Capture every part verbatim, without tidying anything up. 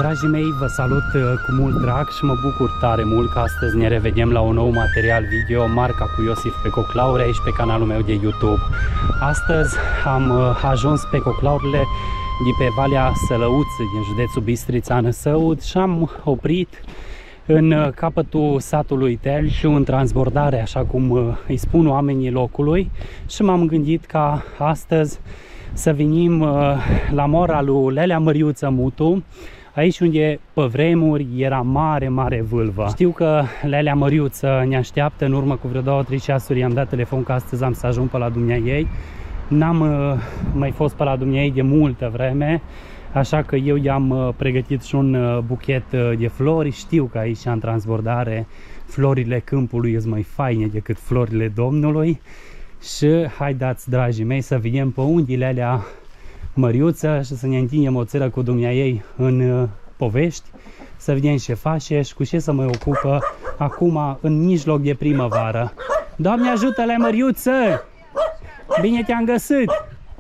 Dragii mei, vă salut cu mult drag și mă bucur tare mult că astăzi ne revedem la un nou material video, marca cu Iosif pe Coclaure, aici pe canalul meu de YouTube. Astăzi am ajuns pe coclaurile de pe Valea Sălăuț, din județul Bistrița, în Săud, și am oprit în capătul satului Telșu, în transbordare, așa cum îi spun oamenii locului, și m-am gândit ca astăzi să venim la mora lui Lelea Măriuță Mutu, aici unde pe vremuri era mare, mare vâlvă. Știu că Lelea Măriuță ne așteaptă, în urmă cu vreo două trei ceasuri i-am dat telefon că astăzi am să ajung pe la dumneaei. N-am mai fost pe la dumneaei de multă vreme, așa că eu i-am pregătit și un buchet de flori. Știu că aici în transbordare florile câmpului sunt mai faine decât florile Domnului. Și haideți, dragii mei, să vedem pe unde Lelea Măriuță și să ne întindem o țără cu dumneaei în povești, să vedem ce face și cu ce să mă ocupă acum în mijloc de primăvară. Doamne ajută, Lea Măriuță! Bine te-am găsit!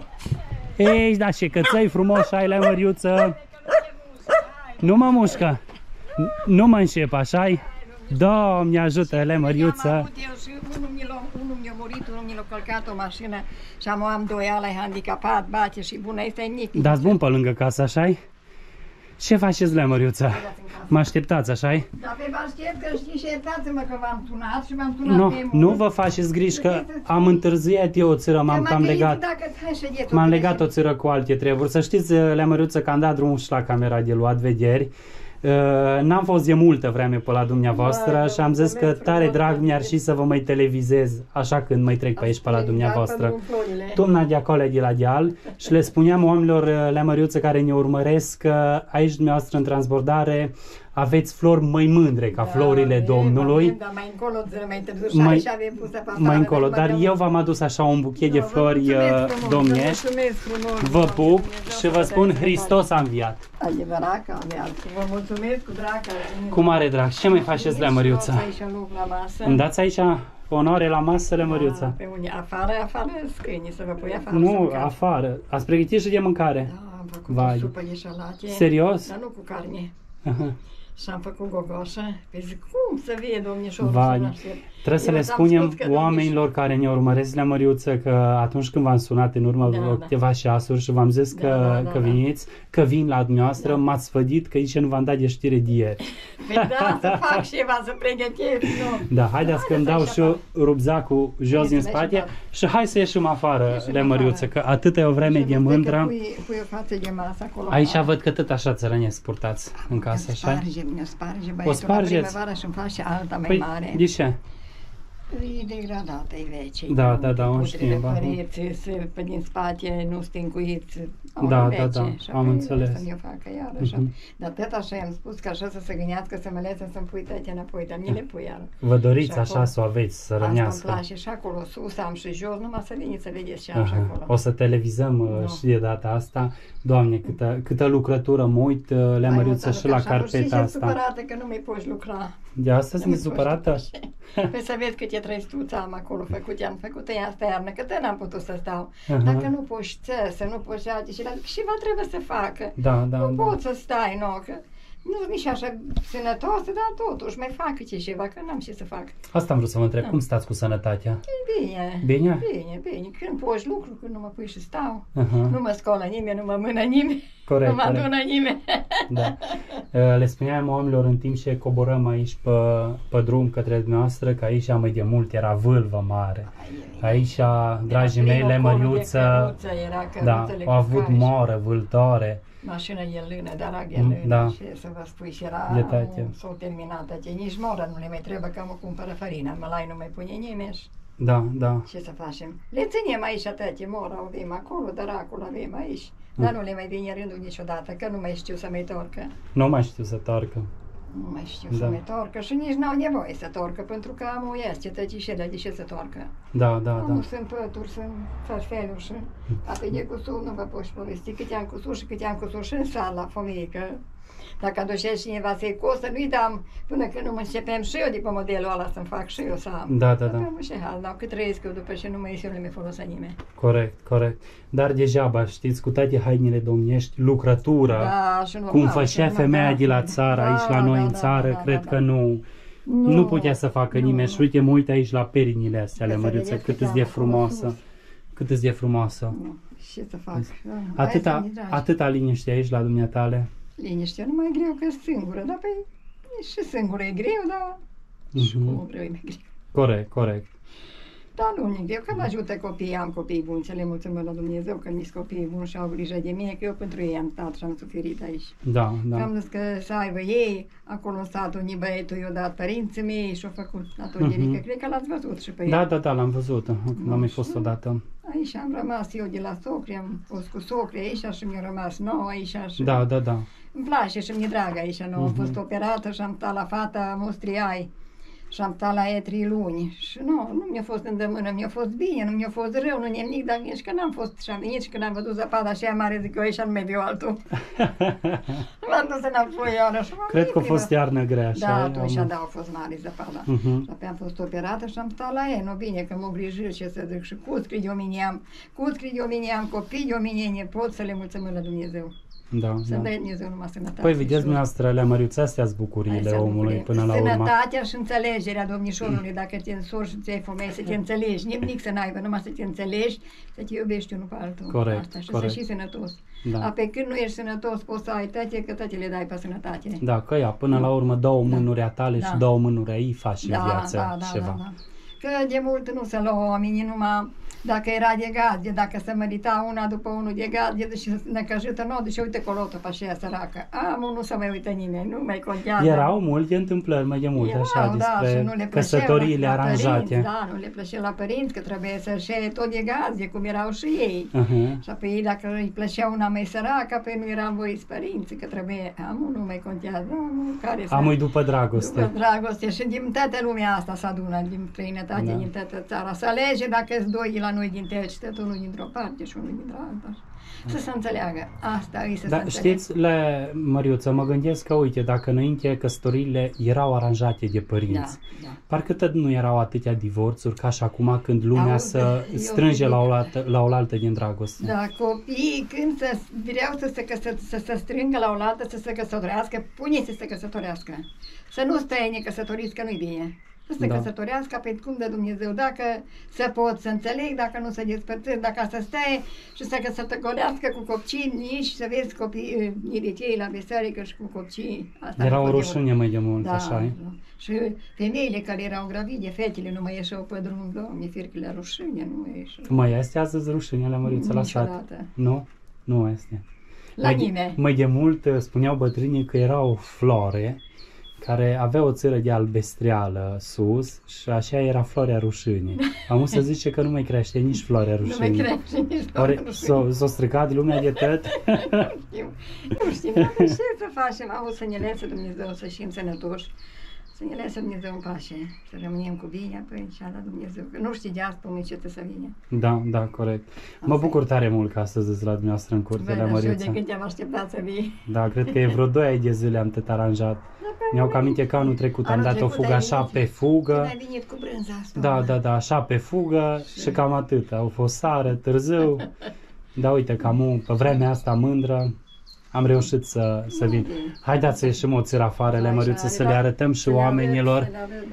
Ei, da, ce cățăi frumos ai, Lea Măriuță! Nu mă mușcă! Nu mă înșep, așa-i? Doamne ajută, Lea Măriuță! Unul mi-a murit, unul mi-a călcat o mașină și am, am doi ala handicapat, bate și bună, este nic. Dați bun pe lângă casă, așa-i? Ce faceți, Lea Măriuță? Mă așteptați, așa-i? Da, pe vă aștept, că știi și iertați-mă că v-am tunat și v-am tunat no, pe mult. Nu vă faceți griji că am întârziat eu o țără, m-am cam legat. M-am legat o țără cu alte treburi. Să știți, Lea Măriuță, că am dat drumul și la camera de luat vederi. Uh, N-am fost de multă vreme pe la dumneavoastră, bă, și am zis că tare drag mi-ar și să vă mai televizez așa când mai trec pe aici pe la dumneavoastră. Tumna de acolo de la deal și le spuneam oamenilor, Lea Măriuță, care ne urmăresc, că aici dumneavoastră în transbordare aveți flori mai mândre ca da, florile Domnului. Da, mai încolo, mai târziu, mai, și avem pusă pe mai încolo, dar eu v-am adus așa un buchet de flori domnești. Vă pup și vă spun, Hristos a înviat. Adevărat că a înviat. Vă mulțumesc cu drag. Cu mare drag. Ce mai faceți, Lea Măriuță? Îmi dați aici onoare la masă, Lea Măriuță? Pe unde? Afară, afară scâini, să vă pui afară. Nu, afară. Ați pregătit și de mâncare? Da, am făcut o supă de șalate. Serios? Dar nu cu carne. Aha. Și am făcut gogoșă. Păi zic, cum să vie, domnișorul, să nu aștept? Trebuie să le spunem oamenilor care ne urmăresc, Lea Măriuță, că atunci când v-am sunat în urmă da, câteva da. ceasuri și v-am zis că, da, da, că veniți, că vin la dumneavoastră, da. M-ați sfădit că aici nu v-am dat de știre de ieri. Păi da, să fac ceva, să pregătesc, nu? Da, haideți că îmi dau și eu rupzacul jos din spate și hai să ieșim afară, Lea Măriuță, că atâta e o vreme de mândră. Pui o față de masă acolo. Aici văd că tot așa țărănesc purtați în casă, așa? Ne sparge, o spargeți? Primăvara și-mi face alta mai păi, mare. De ce? E degradată, e vece. Da, da, da, o știm. Păreți, pe din spate, nu stincuiți, da, da, da, am înțeles. Să ne facă iar așa. Dar tot așa i-am spus că așa să se gândească, să mă lese să-mi pui tăte înapoi, dar mi le pui iar. Vă doriți așa să o aveți, să rănească. Asta îmi place și acolo sus, am și jos, numai să veniți să vedeți ce am și acolo. O să televizăm și de data asta. Doamne, câtă, câtă lucrătură mă uit, Lea Măriuță, și la carpeta asta. Și supărată că nu mai poți lucra. De asta sunt supărată? Păi să vezi câte trăistuțe am acolo făcut, i-am făcut ea asta iarnă, că n-am putut să stau. Uh-huh. Dacă nu poți să, nu poți alții și la și va trebuie să facă. Da, da, nu da. poți să stai, nu, că nu nici așa sănătoasă, dar totuși mai fac ce ceva, că n-am ce să fac. Asta am vrut să vă întreb, da. Cum stați cu sănătatea? Bine. Bine? Bine, bine. Când poți lucru, când nu mă pui și stau. Uh-huh. Nu mă scolă nimeni, nu mă mână nimeni. Corect, nu mă adună nimeni. Da. Le spuneam oamenilor în timp ce coborăm aici pe, pe drum către dumneavoastră, că aici mai de mult era vâlvă mare. Aici, dragii mei, Lea Măriuță, da, au avut moră, vâltoare. Mașină e lână, dar e lână, da. Și să vă spui, și era, s-au terminat, nici moră nu le mai trebuie, că mă cumpără farina, mălai nu mai pune nimeni. Da, da. Ce să facem? Le ținem aici atâtea, mora avem acolo, dar acolo avem aici. Dar nu le mai vine rândul niciodată, că nu mai știu să mai torcă. Nu mai știu să torcă. Nu mai știu da. să mai torcă și nici n-au nevoie să torcă, pentru că am o iasce tăcișele, de ce să torcă? Da, da, nu, da. Sunt pături, sunt feluri și atât de cusur, nu vă poți povesti câte am cusur și câte am cusur și în sala, fămică. Dacă aduce cineva să-i costă, nu-i dam până când nu mă începem și eu după modelul ăla să-mi fac și eu să am. Da, da, da. Dar cât trăiesc eu după ce nu mai ies eu, nu mi-e folosă nimeni. Corect, corect. Dar degeaba, știți, cu toate hainele domnești, lucrătura, da, și normal, cum făcea femeia da, de la țară, da, aici la noi da, în da, țară, da, da, cred da, că da. nu, nu, nu putea să facă nu, nimeni. nu. Și uite, mă uit aici la perinile astea ale Să Măriuță, vedeți cât că îți de am frumoasă. acolo Cât îți de frumoasă. Nu, ce să fac? Da, Atâta, hai să-mi dragi. atâta liniște aici la dumneatale. Liniște, nu mai e greu că singură, dar pe și singură e greu, dar și Mhm. cu greu e mai greu. Corect, corect. Dar nu e greu, că mă ajută copiii, am copii buni, să le mulțumesc la Dumnezeu că mi-s copii buni și au grijă de mine, că eu pentru ei am stat și am suferit aici. Da, Da. da. Am zis că să aibă ei, acolo în satul unii băietul i-au dat părinții mei și au făcut atelierică, Mhm. cred că l-ați văzut și pe el. Da, da, da, l-am văzut. Când am mai fost Și odată. Aici am rămas eu de la socri, am fost cu socri aici și mi-a rămas nouă aici și Da, da, da. îmi place și mi-e dragă aici, nu? Am Mhm. fost operată și am stat la fata Mostriai și am stat la ea trei luni și nu, nu mi-a fost îndemână, mi-a fost bine, nu mi-a fost rău, nu nimic, dar nici că n-am fost și am venit și când am văzut zăpada așa mare, zic eu, aici nu mai viu altul. M-am dus înapoi iară și m-am Cred că a venit, fost iarnă grea, așa. Da, e? atunci, Am- da, a fost mare zăpada. Mhm. Și apoi am fost operată și am stat la ea, nu bine, că m-au grijit, ce să zic, și cuscri de o mine am, cuscri de o mine am, copii de o mine nepot, să le mulțumesc la Dumnezeu. Da, Să da. dea Dumnezeu numai sănătate. Păi, și vedeți, dumneavoastră, Lea Măriuță, astea-s bucuriile Astea omului bucurie. până la urmă. Sănătatea și înțelegerea domnișorului, dacă te însori și ți-ai femei, să te înțelegi, nimic să n-aibă, numai să te înțelegi, să te iubești unul pe altul. Corect, Asta, și corect. să fii sănătos. Da. A, pe când nu ești sănătos, poți să ai toate, că toate le dai pe sănătate. Da, că ea, până la urmă, două Da. mânuri a tale și Da. două mânuri a ei faci în Da, viață da, da, ceva. da, da. Că de mult nu se luau oamenii numai dacă era de gazde, dacă se mărita una după unul de gazde și ne căjută nouă, deci uite colotă pe aceea săracă. Am, nu se mai uită nimeni, nu mai contează. Erau multe întâmplări mai de mult, Erau, așa, da, și despre nu le plăceau căsătoriile la, la aranjate. Părinți, da, nu le plăcea la părinți, că trebuie să-și ia tot de gazde, cum erau și ei. Uh-huh. Și apoi dacă îi plăcea una mai săracă, apoi nu eram voiți părinții, că trebuie, am, nu mai contează, am, care să... Am după dragoste. După dragoste și din toată lumea asta se adună, din străinătate, Da. din toată țara. Să alege dacă sunt doi la noi din teci, tot unul dintr-o parte și unul dintr-o alta. Să se înțeleagă. Asta e să Da, se înțeleagă. știți, le, Măriuță, mă gândesc că, uite, dacă înainte căsătoriile erau aranjate de părinți, Da, da. parcă tot nu erau atâtea divorțuri ca și acum când lumea Auzi, să eu strânge zic- la oaltă, la oaltă din dragoste. Da, copiii când să, vreau să se, căsă, să se strângă la oaltă, să se căsătorească, pune să se căsătorească. Să nu stai necăsătoriți, că nu-i bine. Să se Da. căsătorească pe cum de Dumnezeu, dacă se pot să înțeleg, dacă nu se despărțesc, dacă să stai și să căsătorească cu copii nici, să vezi copii iritei la biserică și cu copii. Asta Era nu o pot eu. rușine mai de mult, Da, așa e? da. Și femeile care erau gravide, fetele, nu mai ieșeau pe drum, Doamne, fircă la rușine, nu mai ieșeau. Mai este astăzi rușinele, Măriuță, la sat? Niciodată. Nu? Nu este. La mai, de- nimeni. mai de mult uh, spuneau bătrânii că era o floare care avea o țără de albestreală sus și așa era floarea rușinii. Am să zice că nu mai crește nici floarea Nu mai rușinii. crește nici Ori doamne, s-o, s-o stricat lumea de tot? nu știu, nu știu, dar ce să facem? Am să ne lese Dumnezeu să fim sănătoși, să ne lese Dumnezeu în pace, să rămânem cu bine, apoi și la Dumnezeu, că nu știi de azi până ce să vină. Da, da, corect. Mă Asta e. bucur tare mult că astăzi îți la dumneavoastră în curte, la Bă, dar și eu de Măriuță. când te-am așteptat să vii. Da, cred că e vreo doi ani de zile am tot aranjat. Mi-au cam aminte că anul trecut am Anul dat o trecut fugă ai așa venit. pe fugă. Când ai venit cu brânza asta. Da, da, da, așa pe fugă și cam atât. Au fost sară, târziu. Dar uite, cam pe vremea asta mândră am reușit să, să vin. Haideți să ieșim o țără afară, le Măriuță, să le arătăm și oamenilor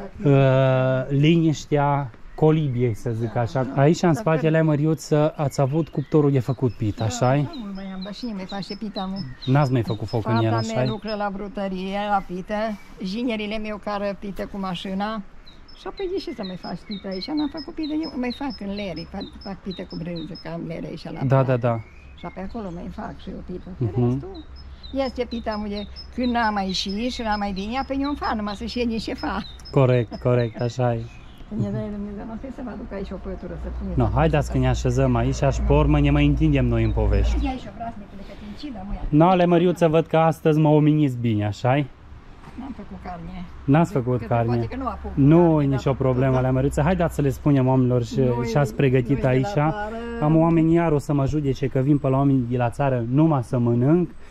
uh, liniștea colibiei, să zic așa. Aici, în spatele Măriuță, ați avut cuptorul de făcut pit, așa-i? Da, mult mai am, dar și mi face pita, mă. N-ați mai făcut foc în el, Fata mea așa-i? lucră la brutărie, la pită, jinerile meu care pită cu mașina. Și apoi de ce să mai faci pită aici? N-am făcut pită, eu mai fac în leri, fac, fac pită cu brânză, că am lere aici la Da, plat. da, da. Și apoi acolo mai fac și eu pită. Mhm. Uh-huh. Restul este pita de când n-am mai ieșit și n-am mai bine, apoi eu îmi fac, numai să știe din ce fac. Corect, corect, așa-i. Când ne dai Dumnezeu, nu să mă aduc aici o pătură să pune. No, haideți că ne așezăm aici și pe urmă ne mai întindem noi în povești. Ia aici o brasnică de cătincidă, mă ia. No, le Măriuță, văd că astăzi mă omeniți bine, așa-i? N-am făcut carne. N-ați făcut Că carne. poate că nu apuc Nu carne, e dar nicio am problemă, făcut- le Măriuță. Haideți să le spunem oamenilor și, Nu-i- și ați pregătit nu-i de aici. la țară. Am oameni iar o să mă judece că vin pe la oameni de la țară numai să mănânc.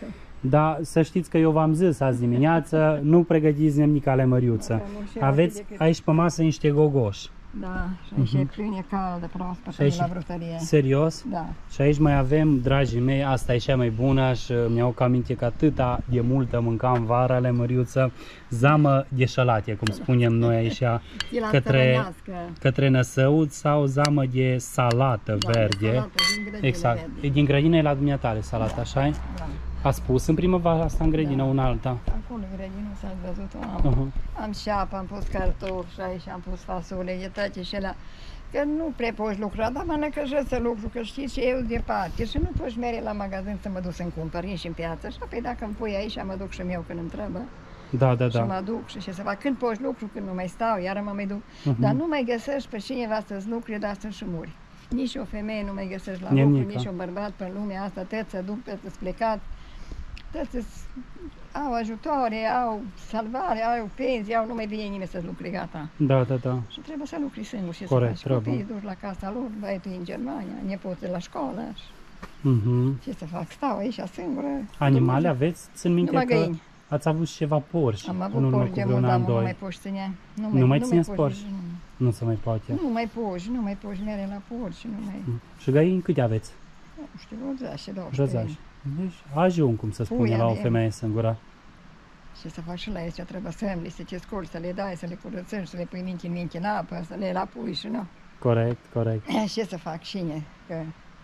Dar să știți că eu v-am zis azi dimineață, nu pregătiți nimica lămăriuță. Aveți aici pe masă niște gogoși. Da, și aici uh-huh. e pâine caldă, proaspătă de la brutărie. Serios? Da. Și aici mai avem, dragii mei, asta e cea mai bună și mi-au aminte că atâta de multă mâncam vara lămăriuță, zamă de șalate, cum spunem noi aici, către, către năsăut sau zamă de salată da, verde. De salată, din exact. Verde. E din grădină, e la dumneatale salata, așa? Da. A spus în primăvara asta în grădină, da. una alta? Acolo în grădină s-a văzut-o. Am, uh-huh. am șapă, am pus cartofi și aici am pus fasole, e toate și alea. Că nu prea poți lucra, dar mă năcăjesc să lucru, că știți și eu departe și nu poți merge la magazin să mă duc să-mi cumpăr și în piață. Și apoi dacă îmi pui aici, mă duc și eu când îmi trebuie. Da, da, da. Și mă duc și ce să fac. Când poți lucru, când nu mai stau, iar mă mai duc. Uh-huh. Dar nu mai găsești pe cineva să-ți lucre, dar să și muri. Nici o femeie nu mai găsești la Nimica. lucru, nici un bărbat pe lumea asta, toți se duc, toți plecat. Toți au ajutoare, au salvare, au pensii, au, nu mai vine nimeni să lucre, gata. Da, da, da. Și trebuie să lucri singur și corect, să faci. Copiii duci la casa lor, băietul în Germania, nepoții la școală. Și... Uh-huh. Ce să fac? Stau aici singură. Animale aveți? Țin minte numai că găini. Ați avut și ceva porci. Am avut porci de mult, dar nu mai poți ține. Nu mai, nu mai țineți porci? Nu. nu se mai poate. Nu mai poți, nu mai poți mere la porci, nu mai... Mm. Și găini câte aveți? Nu știu, douăzeci, douăzeci. Deci ajung, cum să spune, la o femeie singură. Și să faci și la aici, trebuie să îmi să te scoli, să le dai, să le curățești, să le pui minchi în minchi în apă, să le lapui și nu. Corect, corect. Ce să fac cine? Că...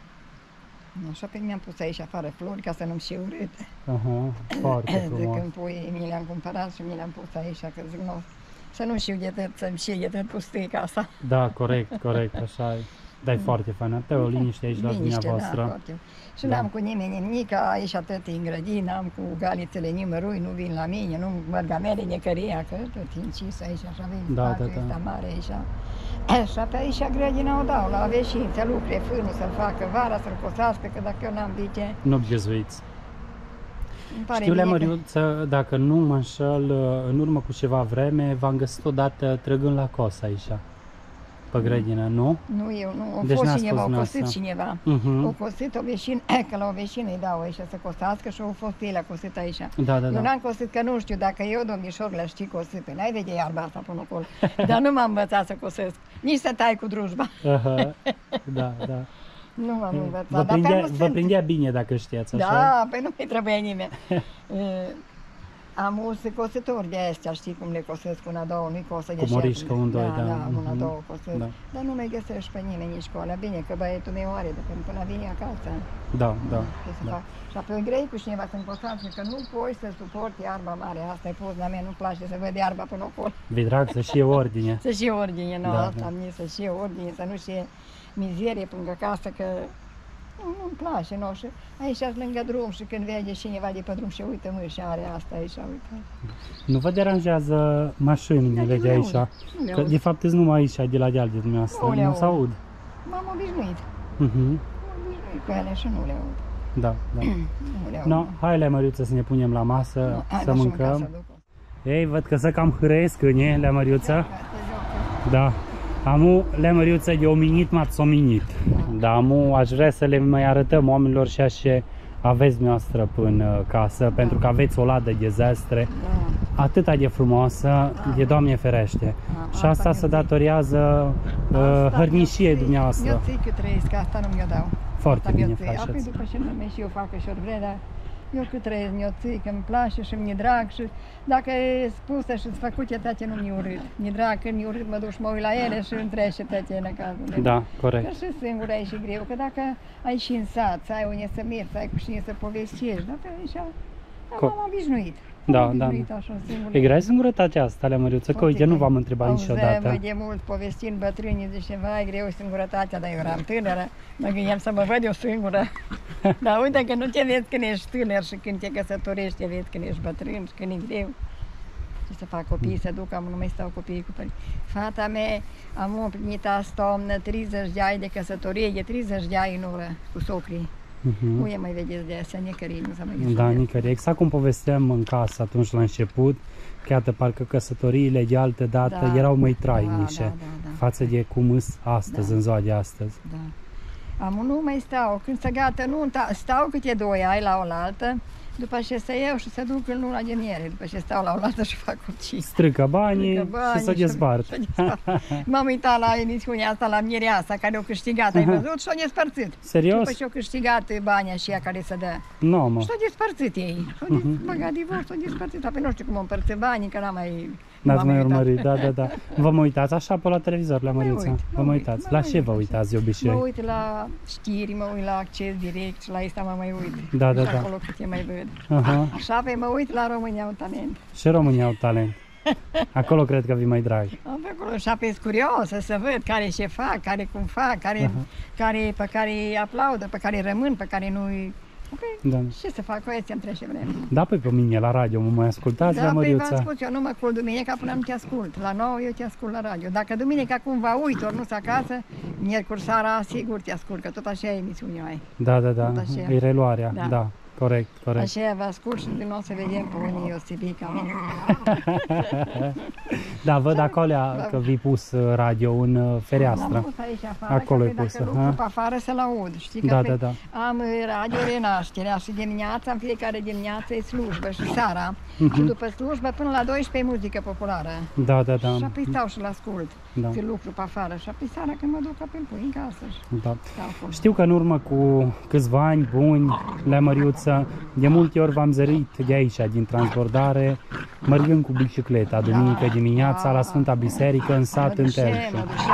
Așa pe mi-am pus aici afară flori ca să nu-mi și urât. Aha, foarte frumos. De când pui, mi le-am cumpărat și mi le-am pus aici, că zic, nu, să nu știu de tot, să-mi știe de tot pustii casa. Da, corect, corect, așa e. Dar e foarte faină, te o liniște aici la dumneavoastră. Da, foarte. Și da. N-am cu nimeni nimic, aici atât în grădină, am cu galițele nimărui, nu vin la mine, nu merg mere necăria, că tot încis aici, așa vin da, spațiul da, da. ăsta mare aici. Așa pe aici grădina o dau, la veșin, să lucre, fânul să-l facă, vara să-l cosească, că dacă eu n-am vice... Nu biezuiți. Știu, Lămăriuță, dacă nu mă înșel, în urmă cu ceva vreme, v-am găsit odată trăgând la cos aici. Pe grădină, nu? Nu eu, nu. O deci fost cineva, o cosit cineva. Uh-huh. O cosit o veșin, că la o veșină îi dau aici să cosească și o fost el a cosit aici. Da, da, eu da. n-am cosit, că nu știu, dacă eu, domnișor, le știi cosit, pe n-ai vede iarba asta până acolo. Dar nu m-am învățat să cosesc, nici să tai cu drujba. Uh-huh. Da, da. Nu m-am învățat. Vă prindea, vă prindea bine dacă știați, așa? Da, păi nu mai trebuia nimeni. Am urse cositori de astea, știi cum le cosesc una, două, nu-i cosă de cu morișcă, un, doi, da. Da, da, una, două cosesc. Da. Dar nu mai găsești pe nimeni nici școala. Bine, că băietul meu are de când până vine acasă. Da, da. da. Și apoi grei cu cineva să-mi costească, că nu poți să suporti iarba mare. Asta e pus la mine, nu-mi place să văd iarba până acolo. Vi drag să știe ordine. Să știe ordine, nu, da, asta da. mie, să știe ordine, să nu știe mizerie până acasă, că nu-mi place, nu, și aici lângă drum și când vede cineva de pe drum și uite, mă, și are asta aici, uite. Nu vă deranjează mașinile de aici? Că de fapt sunt numai aici, de la deal de dumneavoastră, nu, nu s-aud. M-am obișnuit. Uh-huh. M-am obișnuit cu ele și nu le aud. Da, da. Nu le aud. No, hai, Lămăriuță, să ne punem la masă, no, să mâncăm. Ei, văd că să cam hrăiesc în e, Lămăriuță. Da. Amu, Lămăriuță, de ominit m-ați ominit. Dar amu, aș vrea să le mai arătăm oamenilor și așa aveți noastră până casă, da. Pentru că aveți o ladă de zestre, da. Atâta de frumoasă, da. De Doamne ferește. Da. Și asta se datorează uh, hărnișiei dumneavoastră. Eu țic că trăiesc, asta nu mi-o dau. Foarte bine faceți. Apoi după ce nu și eu fac și ori vrea, dar eu cât trăiesc, mi-o țic, îmi place și mi-e drag și dacă e spusă și-ți făcute, tăte nu mi-e urât. Mi-e drag, când mi-e urât, mă duc și mă uit la ele și îmi trece tăte în cazul. Da, corect. Că și singur ai și greu, că dacă ai și în sat, să ai unde să mergi, să ai cu cine să povestești, dar pe aici m-am obișnuit. Da, da. E grea singurătatea asta, Lămăriuță, că uite, nu v-am întrebat niciodată. Auzeam de mult povestind bătrânii, zice, vai, greu singurătatea, dar eu eram tânără, mă gândeam să mă văd eu singură. Dar uite că nu te vezi când ești tânăr și când te căsătorești, te vezi când ești bătrân și când e greu. Ce să fac, copiii să duc, am nu mai stau copiii cu părinți. Fata mea am împlinit asta toamnă treizeci de ani de căsătorie, de treizeci de ani în ură cu socrii. Uh-huh. Uie mai vedeți de astea, nicării nu s-a mai găsit. Da, nicării. Exact cum povesteam în casă atunci la început, că iată, parcă căsătoriile de altă dată da, erau mai trainice da, da, da, da. Față de cum îs astăzi, da. În ziua de astăzi. Da. Am nu mai stau, când se gata nunta, stau câte doi ani la oaltă, După ce să iau și să duc în luna de miere, după ce stau la o lată și fac curcii. Strică banii, Strică banii și să despart. M-am uitat la emisiunea asta, la Mireasa, care o câștigat, ai văzut? Și-o despărțit. Serios? După ce o câștigat banii și ea care să dă. Nu, mă. Și-o despărțit ei. Și-o uh-huh. băgat divorț, și-o despărțit. Apoi nu știu cum o împărțit banii, că n-am mai... N-ați mai urmărit, da, da, da. Vă mă uitați așa pe la televizor, la Măriuța? Vă mă uitați. La ce vă uitați de obicei? Mă uit la știri, mă uit la Acces Direct și la asta mă mai uit. Da, da, da. Acolo câte mai văd. Uh-huh. Și apoi mă uit la România au talent. Și România au talent. Acolo cred că vi mai drag. Am pe acolo și apoi curiosă să văd care ce fac, care cum fac, care, uh-huh. care, pe care îi aplaudă, pe care rămân, pe care nu-i... Păi, da. Ce să fac cu ăstea, îmi trece vreme. Da, păi pe mine la radio mă mai ascultați, da, la Măriuța? Da, păi vă ascult, eu nu mă culc duminica până nu te ascult. La nouă eu te ascult la radio. Dacă duminica cumva uit, ori nu s acasă, miercuri seara, sigur te ascult, că tot așa e emisiunea ai. Da, da, da, e reluarea, da. da. Corect, corect. Așa vă ascult și din nou să vedem pe unii Osibica. Da, văd acolo că vi pus radio în fereastră. Am pus aici afară, acolo că e pusă. Dacă lucru pe afară să-l aud. Știi că da, da, da. am radio Renașterea și dimineața, în fiecare dimineață e slujbă și seara. Uh-huh. Și după slujbă până la douăsprezece muzică populară. Da, da, da. Și apoi stau și-l ascult. Da. Că lucru pe afară. Și apoi seara când mă duc apoi pui în casă. Da. Știu că în urmă cu câțiva ani buni la Măriuță, de multe ori v-am zărit de aici, din transbordare, mergând cu bicicleta, duminică dimineața, da, la Sfânta Biserică, în sat, în Telșu.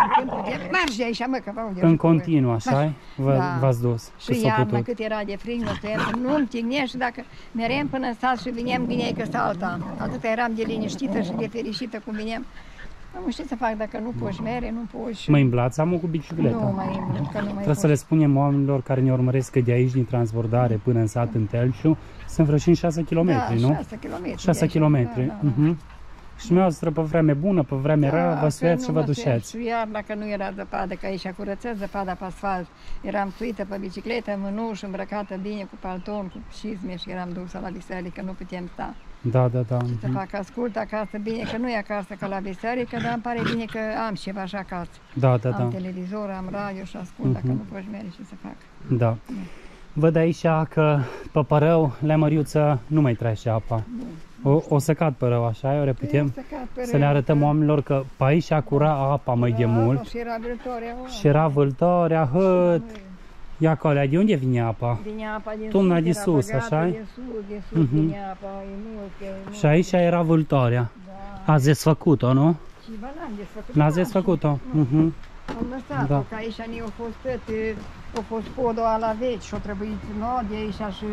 Mergi aici, mă, că vă în continuu, așa v-ați dus? Și iarna, cât era de frig, nu-mi tignești, dacă merem până în sat și vineam bine că salta. Atât eram de liniștită și de fericită cum vineam. Nu știu ce fac, dacă nu poși mere, nu poși... Mă îmblați amul cu bicicleta? Nu, mai îmblat, că nu mai Trebuie să le spunem oamenilor care ne urmăresc că de aici, din transbordare până în sat, în Telșu, sunt vreo cinci șase kilometri, da, nu? șase kilometri. șase kilometri. Da, da, da. Uh-huh. Și dumneavoastră pe vreme bună, pe vreme da, rea, vă suiați și vă dușeți. Și iar dacă nu era zăpadă, că aici curățați zăpada pe asfalt, eram suită pe bicicletă, mânuș, îmbrăcată bine, cu palton, cu șizme și eram dusă la biserică, nu putem sta. Da, da, da. Și să fac ascult acasă, bine că nu e acasă ca la biserică, dar îmi pare bine că am ceva așa acasă. Da, da, am da. televizor, am radio și ascult, uh-huh. dacă nu poți merge, ce să fac. Da. da. Văd aici că pe Părău, la Măriuță, nu mai trece apa. O, o să cad Părău, așa, ori putem să le arătăm oamenilor că pe aici cura apa mai de mult. Și era vâltoarea. Și era vâltoarea, hât. Ia acolo, de unde vine apa? Vine apa din Tuna sus, de sus, așa? De sus, de sus uh-huh. vine apa, e mult, e mult. Și aici era vâltoarea. Da. Ați desfăcut-o, nu? Și bă, n-am desfăcut-o. N-ați desfăcut-o? Uh-huh. Am lăsat-o, da. Că aici ne-au fost toate, au fost podul la veci și-au trebuit nod de aici și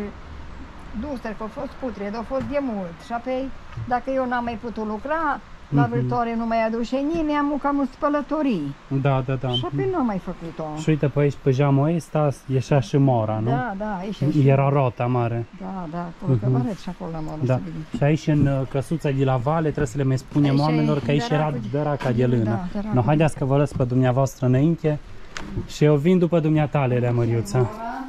dusă, că au fost putred, au fost de mult. Și apoi, dacă eu n-am mai putut lucra, la vâltoare nu mai aduce nimeni, am cam în spălătorii. Da, da, da. Și apoi nu am mai făcut-o. Și uite, pe aici, pe geamul ăsta, ieșea și mora, nu? Da, da, aici. Era rota mare. Da, da, acolo, că vă arăt și acolo la moră. Da. Și aici, în căsuța de la vale, trebuie să le mai spunem oamenilor că aici era dăraca de lână. Da, no, haideți că vă lăs pe dumneavoastră înainte și eu vin după dumneatale, Lea Măriuța.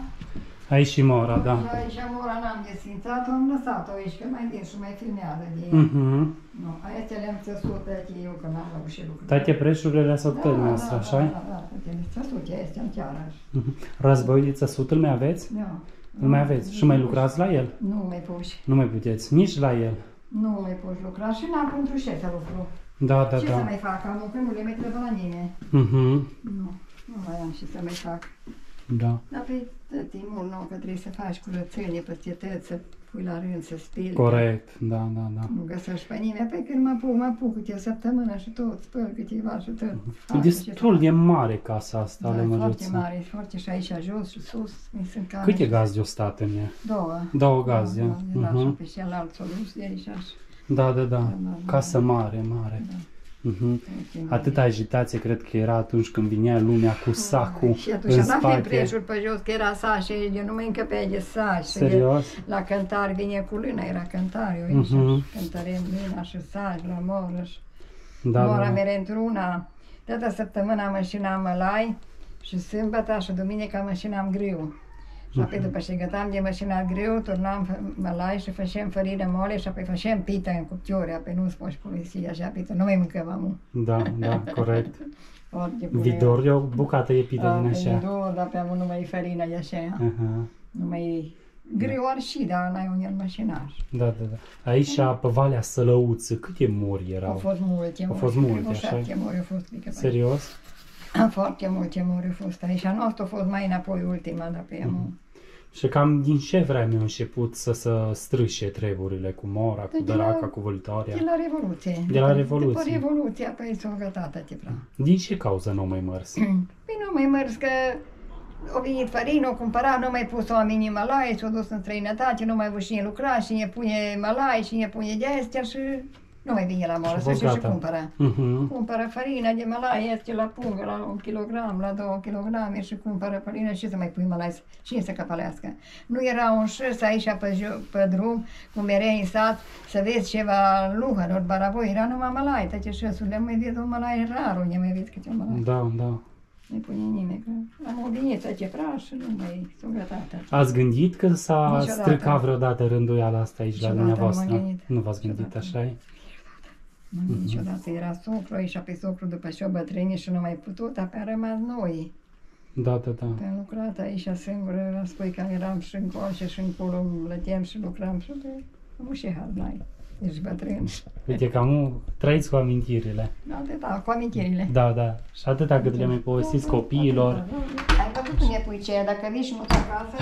Aici și mora, da. Și aici mora n-am desfințat-o, am lăsat-o aici, că mai din și mai filmează de ea. Uh-huh. Nu, aici le-am țăsut, aici eu, că n-am reușit lucruri. Toate preșurile le-a săptări da, noastră, da, așa? Da, da, da, le țăsut, este în chiar așa. Uh-huh. Război de țăsut îl mai aveți? Da. Îl mai aveți? Și mai lucrați la el? Nu mai puși. Nu mai puteți, nici la el? Nu mai puși lucra și n-am pentru ce să lucru. Da, da, ce da. Ce să mai fac? Am că nu le mai trebuie la nimeni. Uh-huh. Nu, nu mai am ce să mai fac. Da. Dar pe timpul nou, că trebuie să faci curățenie peste tăți, să pui la rând, să speli. Corect, da, da, da. Nu găsești pe nimeni, pe când mă apuc, mă apuc câte o săptămână și tot, spăl câteva și tot. E destul de mare casa asta, da, Le Măriuța. foarte mare, foarte și aici jos și sus, mi sunt came. Câte gazde o stat în ea? Două. Două gazde. Da, da, uh-huh. și pe celălalt s-o dus de aici. Da, da, da. da, da Casă mare, mare. Da. Uh-huh. Atâta agitație cred că era atunci când vinea lumea cu sacul și atunci în n-aveam spate. preșuri pe jos, că era saș și eu nu mă încăpeai de saș. Serios? La cântar vine cu lână, era cântar, eu aici, uh-huh. cântărem lâna și saș la moră și da, mora da. mere într-una. Toată săptămâna mășinam mălai și sâmbătă și duminica mășinam grâu. Și apoi după ce gătam de mășinat greu, turnam mălai și făceam fărină mole și apoi făceam pită în cupciore, apoi nu smoși poliția, așa pită, nu mai mâncăm amu. Da, da, corect. Vidor e o bucată e pită din așa. Vidor, dar pe amu nu mai e fărină de așa. Uh-huh. Nu mai Greu ar și, dar n-ai un el mașinaș. Da, da, da. Aici, pe Valea Sălăuță, câte mori erau? Au fost multe, Au fost multe, așa? șapte mori au fost. Serios? Foarte multe mori au fost aici. A noastră a fost mai înapoi ultima, dar pe ea nu. Și cam din ce vreme a început să se strâșe treburile cu Mora, cu De la- Dăraca, cu Văltoria? De la Revoluție. De la După- Revoluție. După Revoluție, apoi s-au gătat atâta. Din ce cauză nu au mai mers? Păi nu mai mers că au venit farină, au cumpărat, nu mai pus oamenii în malai, s-au dus în străinătate, nu mai văd cine lucra, cine pune malai, cine pune de astea și nu mai vine la moră, Și să fost și gata. cumpără. Mhm. Cumpără farina de malai, este la pungă, la un kilogram, la două kilograme și cumpără farină și să mai pui malai, și să căpălească. Nu era un șârs aici pe, jo- pe drum, cum merei în sat, să vezi ceva luhăruri, baravoi, era numai malai, toate șârsurile, mai vezi un malai rar, unde mai vezi câte un malai. Da, da. Nu pune nimeni, că am o viniță ce praș și nu mai sunt gătată. Ați gândit că s-a Niciodată. stricat vreodată rânduiala asta aici la Niciodată nu m-am dumneavoastră? gândit. Nu v-ați gândit, Niciodată. așa e? Nu, niciodată era socru, aici pe socru după ce o bătrânie și nu mai putut, apoi a rămas noi. Da, da, da. Am lucrat aici singură, spui că eram și în colțe și încolo, plăteam și lucram și de... Nu și hal n-ai, ești bătrân. Uite, cam trăiți cu amintirile. Atâta, cu amintirile. Da, da. Și atâta cât le mai povestiți copiilor. Ai văzut unde pui ce, dacă vii și mut acasă,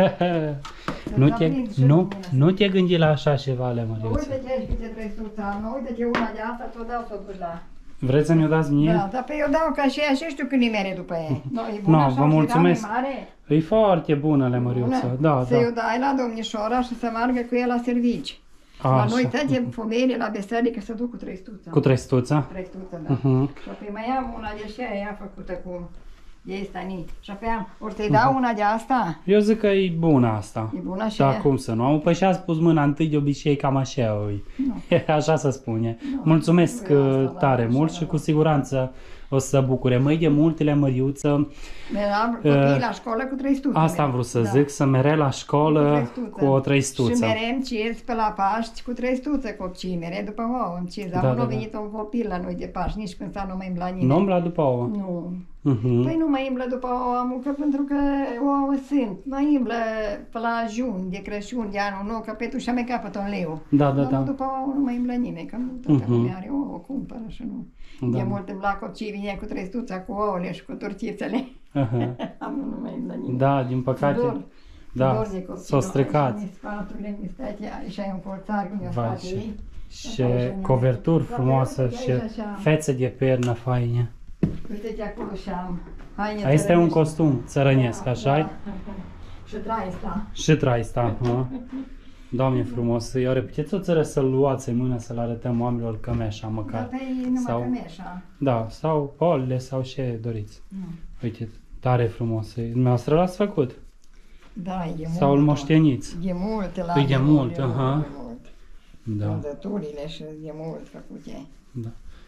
Nu să-ți te, aprinzi și nu, mâna. nu te gândi la așa ceva, Lămăriuță. Uite ce câte trei suța am, uite-te una de asta, ți-o dau să o duci la... Vreți să mi-o dați mie? Da, dar pe eu dau ca și ea și știu când îi mere după ei. No, e bună No, așa, vă și mulțumesc. era mai mare. E foarte bună, Lămăriuță. Da, Să-i o da. dai la domnișoara și să meargă cu el la servici. La noi Așa. toate femeile la biserică se duc cu trei stuța. Cu trestuța? Trei stuța, da. Mhm. Și apoi mai am una de așa, ea făcută cu ei stani. Și apoi am, ori să-i dau una de asta. Eu zic că e bună asta. E bună și Da, ea. cum să nu? Am păi și a spus mâna întâi, de obicei cam așa e. Nu. Așa se spune. Nu. Mulțumesc Nu e asta, uh, da, tare așa, mult da, și da. cu siguranță o să se bucure. Măi de multele, Măriuță, Eram copiii la școală cu trei stuțe. asta am vrut să Da. zic, să mere la Cu școală trăistuță. cu o Și trăistuță. merem cirți pe la Paști cu trăistuță copii, mere după ouă îmi cirți. Dar Da, nu da, a da. venit un copil la noi de Paști, nici când s-a nu mai îmbla nimeni. Nu umbla după ouă. Nu. Mhm. Păi nu mai îmblă după ouă, amucă, pentru că ouă sunt. Mai îmblă pe la ajun, de Crăciun, de anul nou, că pe tu și-a mai capăt un leu. Da, da, Dar da. după ouă nu mai îmblă nimeni, că nu toată Mhm. lumea are ouă, cumpără și nu. Da. De mult îmbla copii, vine cu trăistuța, cu ouăle și cu tortițele. Aha. Am nu mai îmblă nimeni. Da, din păcate. Dor. Da, Dor de copii, s-au stricat. Și spaturile, mi state, aici ai un porțar cum i-a Vai, stat și- ei. Și Așa, așa, coverturi așa. frumoase Uite, și aici așa. fețe de pernă faine. Uite-te acolo și am haine Asta e un țărănești. costum țărănesc, Da, așa-i? da. Și traista. Și traista, ha? Doamne frumos, eu puteți o țără să-l luați în mână, să-l arătăm oamenilor cămeșa Dar măcar. pe ei numai Sau- cămeșa. Da, sau polele, sau ce doriți. Nu. Uite, tare frumos. E- Dumneavoastră l-ați făcut? Da, e mult. Sau îl moșteniți? E mult la Păi de e mult, e aha. mult, e mult. Da, Vânzăturile și e mult făcute. da.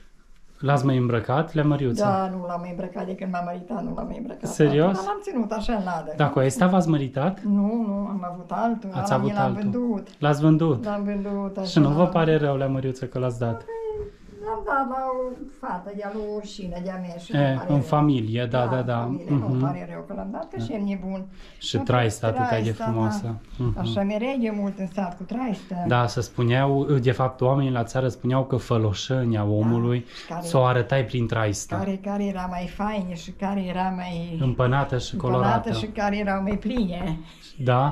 L-ați mai îmbrăcat, Lămăriuță? Da, nu l-am mai îmbrăcat de când m-am măritat, nu l-am mai îmbrăcat. Serios? Dar l-am ținut așa în ladă. Da, cu ăsta v-ați măritat? Nu, nu, am avut altul. Ați ăla avut mi l-am altul. vândut. L-ați vândut? L-am vândut așa. Și nu vă pare rău, Lămăriuță, că l-ați dat? L-am dat la o fată de-a lui Urșină, de-a mea și E, nu pare în rău. familie, da, da, în da. familie, Mhm. Nu pare rău că l-am dat, că și el e bun. Și Da, traista atât de traista, frumoasă. da. Mhm. Așa merege mult în sat cu traistă. Da, să spuneau, de fapt oamenii la țară spuneau că făloșenia omului care- s-o arătai prin traista. Care, care era mai faină și care era mai Împănată și colorată. împănată și care erau mai pline. Da?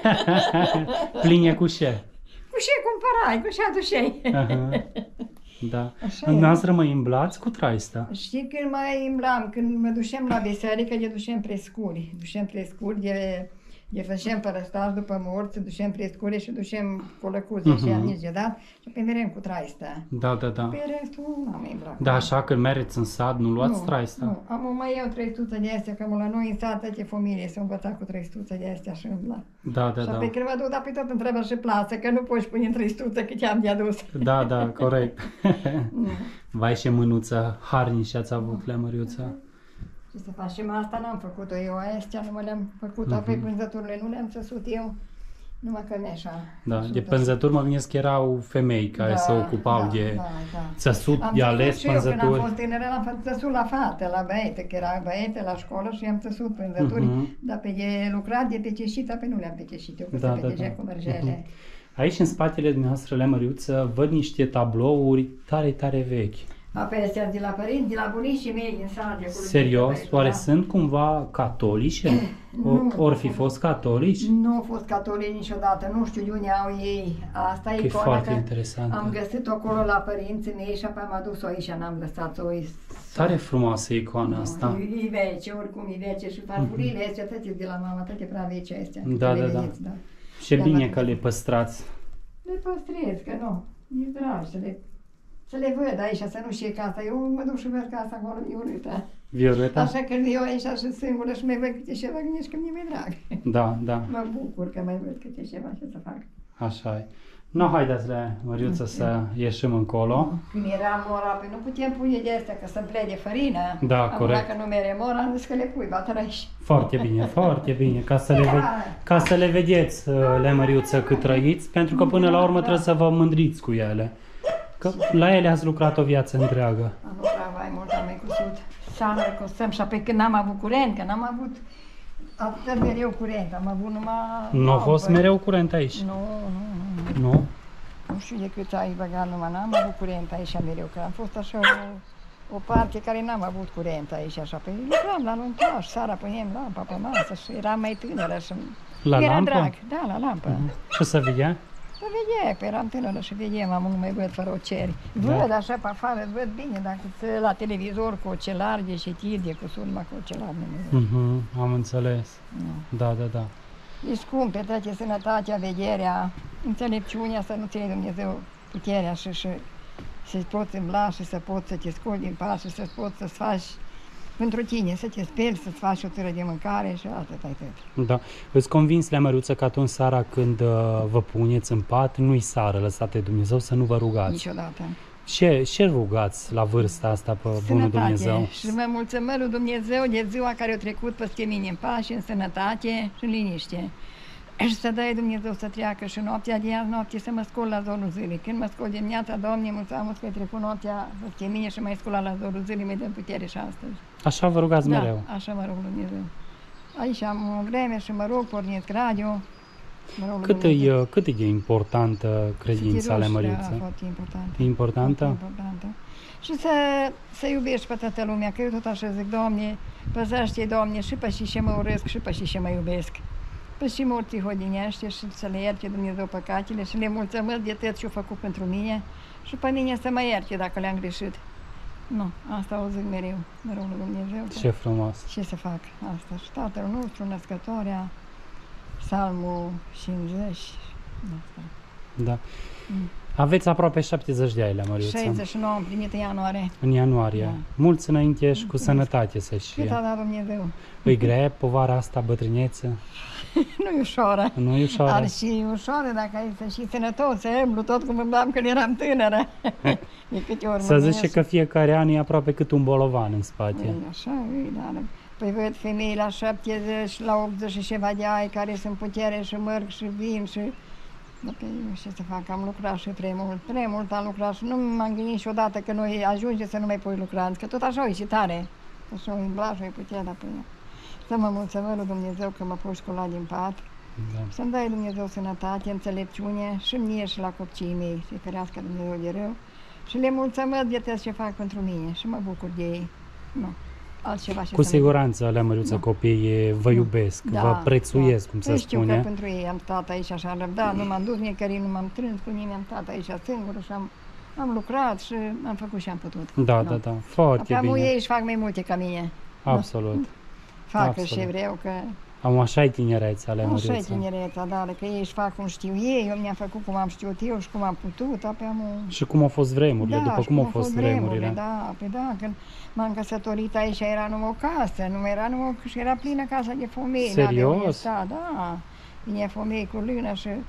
Pline cu ce? Cu ce cumpărai, cu ce aduceai? Aha. Da. Așa Dumneavoastră mă îmblați cu traista. Știi când mai îmblam, când mă duceam la biserică, de duceam prescuri. Duceam prescuri, de, de făceam părăstași după morți, duceam prescuri și duceam colăcuze Mhm. și am nici de dat și pe merem cu traista. Da, da, da. Pe restul n-am mai îmblat. Da, așa când mereți în sat, nu luați Nu, traista? Nu, am mai eu trei sute de astea, că la noi în sat toate familie s-au învățat cu trei sute de astea și îmblat. Da, da, Și da. apoi când mă duc, dar pe tot întreabă și plasă, că nu poți pune în trei sute cât am de adus. Da, da, corect. Nu. Vai ce mânuță harnici ați avut, Lămăriuță. Și să facem asta n-am făcut-o eu, astea nu mă le-am făcut, Mhm. apoi vânzăturile nu le-am săsut eu. Numai Călneșa. Da, de pânzături mă gândesc că erau femei care da, se ocupau da, de da, da. țăsut, am de ales eu, când am pânzături. fost tânără, am țăsut la fată, la băiete, că era băiete la școală și am țăsut pânzături, uh-huh. dar pe de lucrat, de peceșit, pe nu le-am peceșit, eu că da, se da, petecea da. cu mărgele. Uh-huh. Aici, în spatele dumneavoastră, Lea-Măriuță, văd niște tablouri tare, tare vechi. Apoi astea de la părinți, de la bunicii mei din sat. Serios? Oare da? Sunt cumva catolice? Nu. Ori fi fost catolici? Nu au fost catolici niciodată, nu știu de unde au ei. Asta e icona foarte interesant. Am găsit-o acolo la părinții mei și apoi am adus-o aici, n-am lăsat-o. Tare frumoasă icoana asta. E vece, oricum e vece și farfurile astea, toate de la mama, toate prea vece astea. Da, da, da. da. Și e bine că le păstrați. Le păstrez, că nu, e drag să le, să le văd aici, să nu știe casa. Eu mă duc și văd casa acolo, Violeta. Violeta? Așa că eu aici și singură și mai văd câte ceva, gândesc că mi-e mai drag. Da, da. Mă bucur că mai văd câte ceva, ce să fac. Așa e. Nu, haideți, Lea-Măriuță, să ieșim încolo. Când era mora, păi nu putem pune de astea, că să plede farină. Da, Acum, corect. dacă nu mere mora, am zis că le pui, batrăși. Foarte bine, foarte bine, ca să le, ve- ca să le vedeți, Lea-Măriuță, cât trăiți, pentru că până la urmă trebuie să vă mândriți cu ele. Că la ele ați lucrat o viață întreagă. Am lucrat mai mult, am mai cusut sală, costăm și apoi când n-am avut curent, că n-am avut atât mereu curent, am avut numai... Nu a fost mereu curent aici? Nu, nu, nu. Nu? Nu știu de cât ai băgat numai, n-am avut curent aici mereu, că am fost așa o, o parte care n-am avut curent aici, așa, pe lucram la luntaș, seara punem lampa pe masă și eram mai tânără și... La era lampă? drag, da, la lampă. Uh-huh. Și să vedea? Să vedea, că eram tânără și vedem, am nu mai văd fără oceri. Văd Da. așa pe afară, văd bine, dacă ți la televizor cu ochelari de șitiri, de cu surma cu ochelari, nu mai văd. Uh-huh. Am înțeles. Nu. Da, da, da. E scump, petrece sănătatea, vederea, înțelepciunea, să nu ține Dumnezeu puterea și, și să-ți poți îmbla și să poți să te scoli din pas și să poți să-ți faci pentru tine, să te speli, să-ți faci o târă de mâncare și atât, atât. Da. Îți convins, Lea-Măriuță, că atunci seara când uh, vă puneți în pat, nu-i sară, lăsate Dumnezeu să nu vă rugați. Niciodată. Ce, ce rugați la vârsta asta pe bunul Dumnezeu? Și mă mulțumesc lui Dumnezeu de ziua care a trecut peste mine în pace, în sănătate și în liniște. Și să dai Dumnezeu să treacă și noaptea de azi, noapte să mă scol la zorul zilei. Când mă scol dimineața, Doamne, mulțumesc că ai trecut noaptea peste mine și mai scolat la zorul zilei, mi-ai dăm putere și astăzi. Așa vă rugați Da, mereu? așa mă rog lui Dumnezeu. Aici am o vreme și mă rog, pornesc radio. Mă rog lui Cât Dumnezeu. e, cât e de importantă credința, Lea-Măriuță? Da, foarte importantă. E importantă? Foarte importantă. Și să, să iubești pe toată lumea, că eu tot așa zic, Doamne, păzește-i, Doamne, și pe și ce mă urăsc, și pe și ce mă iubesc. Pe și morții hodinește și să le ierte Dumnezeu păcatele și le mulțumesc de tot ce-au făcut pentru mine și pe mine să mă ierte dacă le-am greșit. Nu, asta o zic mereu, mă rog lui Dumnezeu. Ce frumos! Ce să fac asta? Și Tatăl nostru, Născătoarea, Psalmul cincizeci, asta. Da. Mm. Aveți aproape șaptezeci de ani, Lea-Măriuță. șaizeci și nouă împlinit în ianuarie. În ianuarie. Da. Mulți înainte și cu Mulțumesc. sănătate să Cât știe. a dat Dumnezeu? Îi grea povara asta, bătrâneță? Nu e ușoară. Nu e ușoară? Ar și ușoară dacă ai să și sănătos, să îmblu tot cum îmblam când eram tânără. De câte ori Să mă zice gândesc. că fiecare an e aproape cât un bolovan în spate. E, așa e, dar... Păi văd femei la șaptezeci, la optzeci și ceva de ani care sunt putere și merg și vin și... Dar pe nu știu ce să fac, am lucrat și prea mult, prea mult am lucrat și nu m-am gândit niciodată că noi ajunge să nu mai pui lucra, că tot așa e și tare. Așa e blaj, e puterea, dar până. Să mă mulțumesc lui Dumnezeu că mă pui școala din pat, Da. să-mi dai Dumnezeu sănătate, înțelepciune și mie și la copiii mei, să-i ferească Dumnezeu de rău. Și le mulțumesc de tot ce fac pentru mine și mă bucur de ei. Nu, altceva ce Cu să mai- siguranță, Lea-Măriuță, Da. copiii vă iubesc, vă prețuiesc, cum se Păi știu spune. că pentru ei am stat aici așa răbdat, nu m-am dus nicăieri, nu m-am trâns cu nimeni, am stat aici singură și am, am lucrat și am făcut și am putut. Da, Nu. da, da, foarte Acum bine. ei își fac mai multe ca mine. Absolut. Facă Absolut. și vreau că Am așa-i tinerețea, așa e Lea-Măriuță. tinereța, dar că ei își fac cum știu ei, eu mi-am făcut cum am știut eu și cum am putut, apoi am... o- Și cum au fost vremurile, Da, după și cum au fost vremurile. Da, pe da, când m-am căsătorit aici era numai o casă, nu era numai, și era plină casa de femei. Serios? Da, da, vine femei cu lână și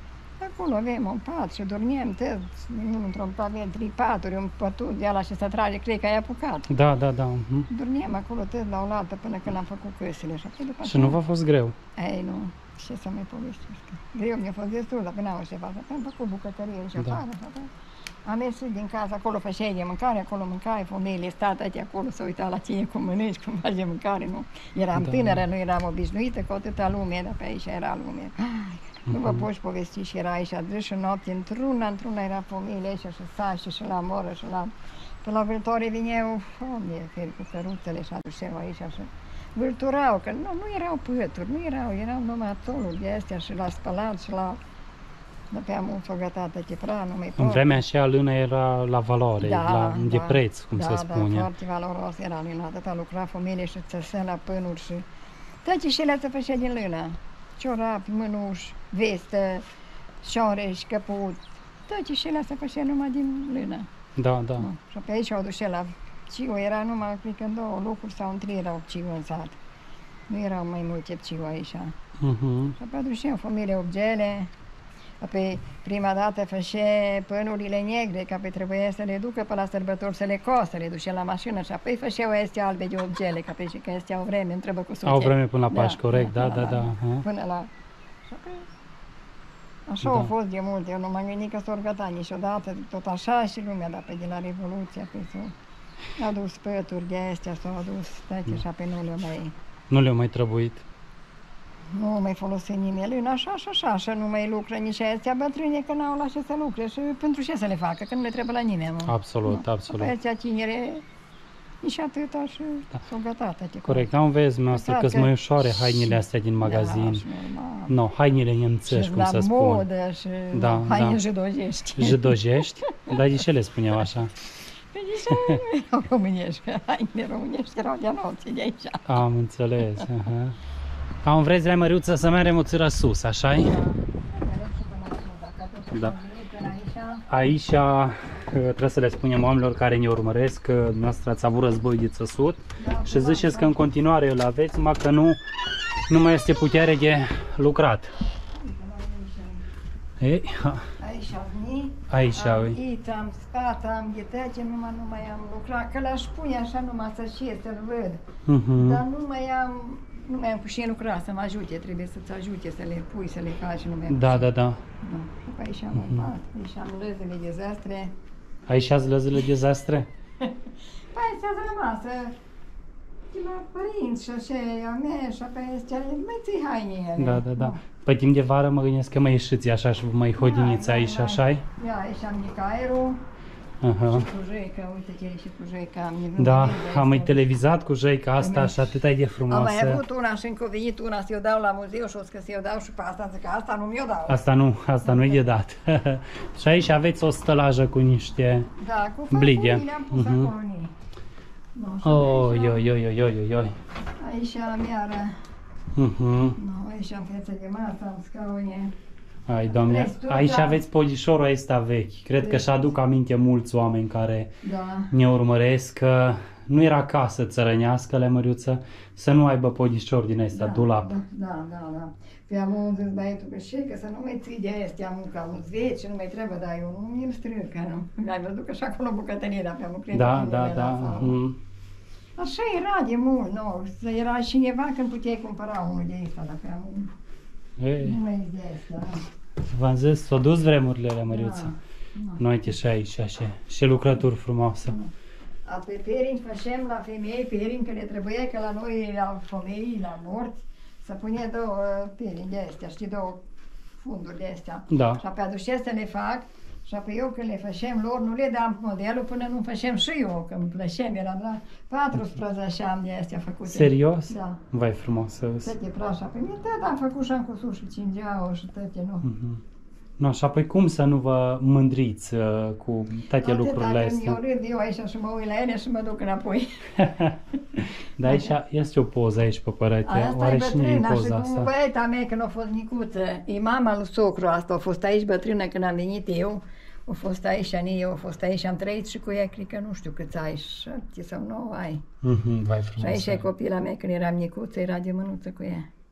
Acolo avem un pat și dormim toți, unul într-un pat, avem trei paturi, un pătut de ala și să trage, cred că ai apucat. Da, da, da. Uh-huh. Dormim acolo tot la oaltă până când am făcut căsile și apoi după Și nu v-a fost greu? Ei, nu, ce să mai povestesc. Greu mi-a fost destul, dar n-am ce fac. Am făcut bucătărie și afară, da. Și am mers din casa, acolo făceai de mâncare, acolo mâncai, femeile state acolo să uita la cine cum mănânci, cum faci de mâncare, nu? Eram da. tânără, nu eram obișnuită cu atâta lume, dar pe aici era lume. Ai, nu vă poți povesti și era aici, adrâs și noapte, într-una, într-una era femeile aici și sași și la moră și la... Pe la vâltoare vineau, unde feri cu căruțele și aduceau aici și vâlturau, că nu, nu erau pături, nu erau, erau numai toluri de astea și la spălat și la... Dăpeam un fogătată de prea, nu mai pot. În vremea aceea lână era la valoare, da, la, de da, preț, cum da, se spune. Da, foarte valoros era lâna, atâta lucra femeile și țăsea la pânuri și... Toate și ele se făcea din lână. Ciorapi, mânuși, vestă, șoreși, căput. Toate și ele se făcea numai din lână. Da, da. No. Și pe aici o ducea la Ciu, era numai, cred că în două locuri sau în trei erau Ciu în sat. Nu erau mai multe Ciu aici. Uh-huh. Și apoi duceam femeile obgele. Apoi prima dată făcea pânurile negre, că apoi trebuia să le ducă pe la sărbători să le cosă, le ducea la mașină și apoi făceau astea albe de obgele, că apoi și că astea au vreme, întrebă cu suchet. Au vreme până la Paști, da, corect, da, da, da. da, da. Până la... Și apoi... Așa da. Au fost de multe, eu nu m-am gândit că s-o găta niciodată, tot așa și lumea, dar pe de la Revoluție, apoi s-au adus pături de astea, s-au adus toate da. Și apoi nu le mai... Nu le-au mai trebuit. Nu mai folosim nimeni lână, așa și așa, așa nu mai lucră nici astea bătrâne, că n-au la ce să lucre și pentru ce să le facă, că nu le trebuie la nimeni. Mă. Absolut, nu. absolut. Apoi astea tinere, nici atâta și da. S-au gătat. Corect, am vezi, noastră, că-s mai ușoare hainele astea din magazin. Da, no, hainele nemțești, cum să spun. Și la modă și da, haine da. jidojești. Jidojești? Dar de ce le spuneau așa? Păi de ce erau românești, haine românești erau de anoții de aici. Am înțeles, aha. Am vreți, la Măriuță, să mergem o țără sus, așa-i? Da. Aici trebuie să le spunem oamenilor care ne urmăresc că dumneavoastră ați avut război de țăsut da, și ziceți că în continuare îl aveți, numai că nu, nu mai este putere de lucrat. Ei, aici am venit, aici am it, am spat, am ghetace, numai nu mai am lucrat, că l-aș pune așa numai să știe, să-l văd, uh-huh. Dar nu mai am... Nu mai am cu cine lucra, să mă ajute, trebuie să-ți ajute, să le pui, să le faci, nu mai am. Da, da, da. Da. Și aici am un pat, aici am lăzile de zastre. Aici ați lăzile de zastre? Păi astea ați rămas, de la părinți și așa, a mea și apoi astea, mai ții haine. Da, da, da. Pe timp de vară mă gândesc că mai ieșiți așa și mai hodiniți da, aici, da, așa-i? Da, aici am nicaierul. Uh-huh. Și cu Jeica, uite că e și cu Jeica. Am da, am mai televizat cu Jeica asta și atât e de frumoasă. Am mai avut una și încă a venit una să-i o dau la muzeu și o să să-i o dau și pe asta, zic că asta nu mi-o dau. Asta nu, asta nu e de dat. Și aici aveți o stălajă cu niște da, cu blige. le-am pus uh-huh. acolo. Oh, yo, yo, yo, yo, yo, yo. Aici am iară. Uh-huh. No, aici am fețe de masă, am scaune. Ai, Doamne, aici aveți polișorul ăsta vechi. Cred că și-aduc aminte mulți oameni care da. Ne urmăresc că nu era casă țărănească, la Măriuță, să nu aibă polișor din ăsta, da, dulap. Da, da, da, da. Pe am zis băiatul că și că să nu mai ții de astea munca un zveci, nu mai trebuie, dar eu nu mi-l strâncă, nu? Mi-ai văzut că și acolo bucătărie, dar pe am cred da, da, da. Mm. Așa era de mult, nu? Era cineva când puteai cumpăra unul de ăsta, dar pe am Ei. nu mai de asta, da. V-am zis, s-au dus vremurile la Măriuță. Da, da. Noi te și aici, așa, și lucrături frumoase. Da. Apoi perini facem la femei, perini, că le trebuia, că la noi, la femei, la morți, să pune două perini de astea, știi, două funduri de astea. Da. Și apoi aduce să le fac, și apoi eu când le facem lor, nu le dam modelul până nu facem și eu, că îmi plăcem, eram la patrusprezece ani de astea făcute. Serios? Da. Vai frumos să Tăte prașa, pe mine tot am făcut și am cusut și cingeau și tăte, nu. Mm-hmm. No, și apoi cum să nu vă mândriți uh, cu toate lucrurile astea? Eu râd eu aici și mă uit la ele și mă duc înapoi. Dar aici este o poză aici pe părete. Asta Oare e cine e bătrâna și poza cu asta? băieta mea când a fost micuță. E mama lui socru asta, a fost aici bătrână când am venit eu. A fost aici, eu a fost aici, am trăit și cu ea, cred că nu știu câți ai, șapte sau nouă ai. Mm-hmm, vai și frumos. aici e copila mea când eram micuță, era de mânuță cu ea.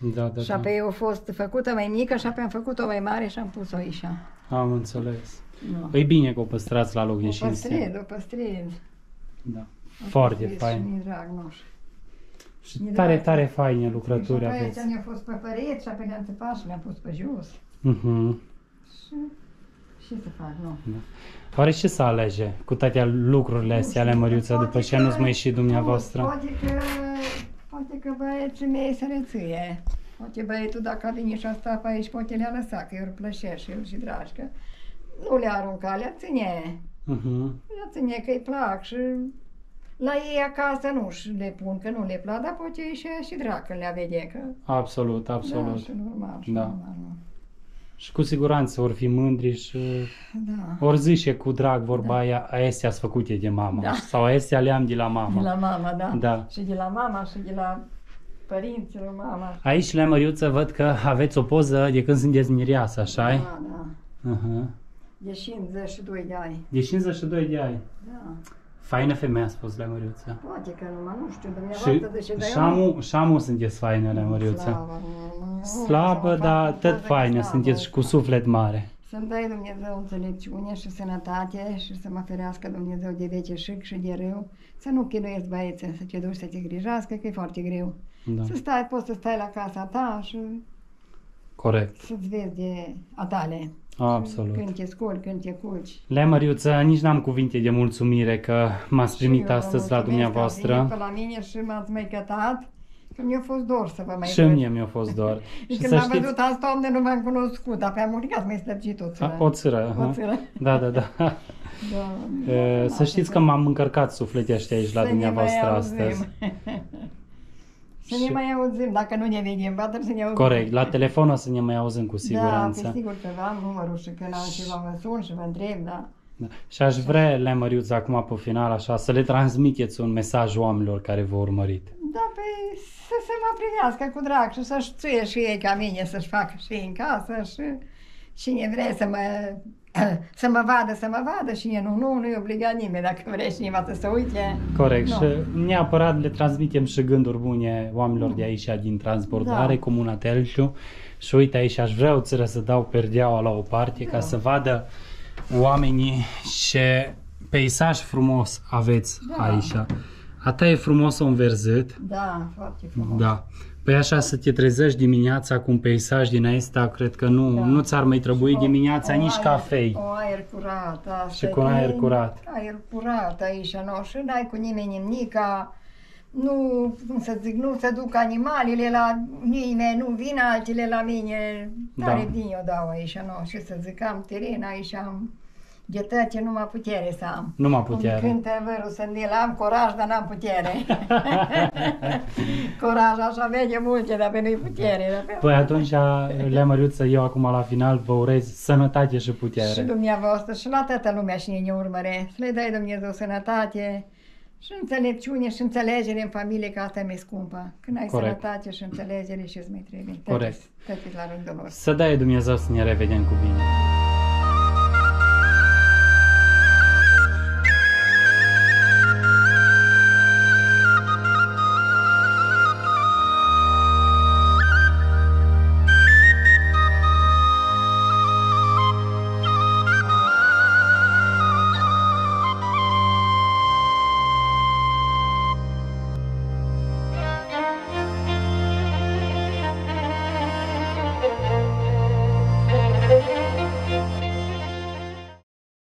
Da, da, Și da. apoi a fost făcută mai mică și apoi am făcut-o mai mare și am pus-o aici. Am înțeles. Nu. E bine că o păstrați la loc O ieșind. păstrez, o păstrez. Da. Foarte O păstrez fain. Și mi drag, nu știu. Și Mi tare, drag. tare faine Și lucrături apoi aveți. aici mi-a fost pe păreți și apoi le-am țăpat și le-am pus pe jos. Mhm. Și ce să fac, nu? Oare ce să alege cu toate lucrurile astea ale Măriuță după ce nu-ți mai ieși dumneavoastră? Poate că, poate că băieții mei se rețâie. Poate băietul dacă a venit și a stat pe aici, poate le-a lăsat, că eu îl plășesc și el și dragi, că nu le-a aruncat, le-a ține. Mhm. Le-a ține că îi plac și la ei acasă nu și le pun, că nu le plac, dar poate și și drag că le-a vede, că... Absolut, Da, absolut. și normal, și Da. normal, nu. Și cu siguranță vor fi mândri și Da. ori zice cu drag vorba aia, astea sunt făcute de mama. Da. Sau astea le-am de la mama. De la mama, da. Da. Și de la mama și de la părinților mama. Aici, la Măriuță, văd că aveți o poză de când sunteți mireasă, așa -i? Da, da. Uh-huh. De cincizeci și doi de ani. De cincizeci și doi de ani. Da. Faină femeie a spus la Măriuță. Poate că numai nu știu, Și dumneavoastră de ce șamu, șamu sunteți faină la Măriuță. Slavă, nu, nu, Slabă, să mă dar fac tot poză faină, că sunteți slavă. și cu suflet mare. Să-mi dai Dumnezeu înțelepciune și sănătate și să mă ferească Dumnezeu de veceșic și de rău. Să nu chinuiesc băieții, să te duci să te grijească, că e foarte greu. Da. Să stai, poți să stai la casa ta și Corect. să-ți vezi de a tale. Absolut. Când te scoli, când te culci. Lea Măriuță, nici n-am cuvinte de mulțumire că m-ați primit Și eu vă astăzi la mulțumesc că ați venit dumneavoastră. pe la mine și m-ați mai cătat, că mi-a fost dor să vă mai Și văd. mie mi-a fost dor. Și Și când să m-am știți, văzut azi, doamne, nu m-am cunoscut, apoi am urcat mai slăbcit o țără. a, o țără. aha. O țără. Da, da, da. Da, E, Să știți că m-am încărcat sufletește aici la Să ne dumneavoastră mai astăzi. auzim. Să ne Și- mai auzim, dacă nu ne vedem, ba trebuie să ne auzim. Corect, la telefon o să ne mai auzim cu Da, siguranță. pe sigur că am numărul și că l-am și vă sun și vă întreb, da. Da. Și aș vrea, Lea Măriuță, acum pe final, așa, să le transmiteți un mesaj oamenilor care vă urmărit. Da, pe să se mă primească cu drag și să-și țuie și ei ca mine, să-și facă și ei în casă și cine vrea să mă, să mă vadă, să mă vadă, cine nu, nu, nu-i obligat nimeni, dacă vrea cineva să se uite. Corect. Nu. Și neapărat le transmitem și gânduri bune oamenilor de aici, din transportare, Da. Comuna Telciu. Și uite aici, aș vrea o țără să dau perdeaua la o parte, Da. ca să vadă oamenii ce peisaj frumos aveți Da. aici. Ata e frumos înverzit. Da, foarte frumos. Da. Păi așa să te trezești dimineața cu un peisaj din ăsta, cred că nu, Da. nu ți-ar mai trebui O- dimineața o nici aer- cafei. O aer curat, asta Și cu un aer e- curat. Aer curat aici, nu, și n-ai cu nimeni nimica, nu, cum să zic, nu se duc animalele la nimeni, nu vin altele la mine, tare Da. bine eu dau aici, nu, și să zic, am teren aici, am de tăce numai putere să am. Numai Cum putere. cântă vărul Sândil, am curaj, dar n-am putere. Curaj așa vede multe, dar pe nu-i putere. Dar pe... Păi atunci, Lea Măriuță, eu acum la final vă urez sănătate și Și putere. dumneavoastră și la toată lumea și ne urmăre. Să le dai Dumnezeu sănătate și înțelepciune și înțelegere în familie, că asta e mai scumpă. Când ai Corect. sănătate și înțelegere, și îți mai trebuie. Corect. Toate la rândul lor. Să dai Dumnezeu să ne revedem cu bine.